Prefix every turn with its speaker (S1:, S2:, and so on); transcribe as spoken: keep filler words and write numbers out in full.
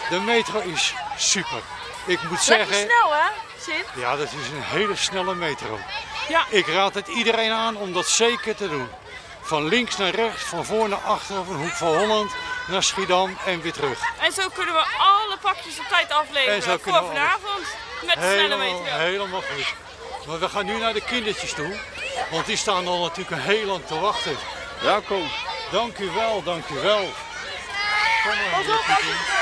S1: De metro is super. Ik moet
S2: Lekker
S1: zeggen,
S2: snel hè, Sint?
S1: ja, dat is een hele snelle metro.
S2: Ja.
S1: Ik raad het iedereen aan om dat zeker te doen. Van links naar rechts, van voor naar achter, van Hoek van Holland naar Schiedam en weer terug.
S2: En zo kunnen we alle pakjes op tijd
S1: En
S2: afleveren
S1: zo
S2: voor
S1: kunnen we
S2: vanavond met de snelle
S1: Helemaal,
S2: metro.
S1: helemaal goed. Maar we gaan nu naar de kindertjes toe, want die staan al natuurlijk een heel lang te wachten.
S3: Welkom.
S1: Dank u wel, dank u wel. Kom maar,
S2: Pas op,
S1: meneer Pieter.